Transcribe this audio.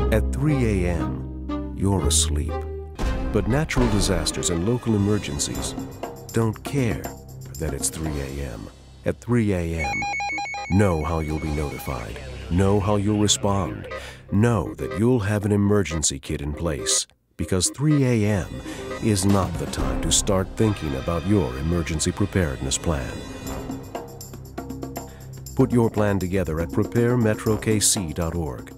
At 3 a.m., you're asleep. But natural disasters and local emergencies don't care that it's 3 a.m. At 3 a.m., know how you'll be notified. Know how you'll respond. Know that you'll have an emergency kit in place, because 3 a.m. is not the time to start thinking about your emergency preparedness plan. Put your plan together at preparemetrokc.org.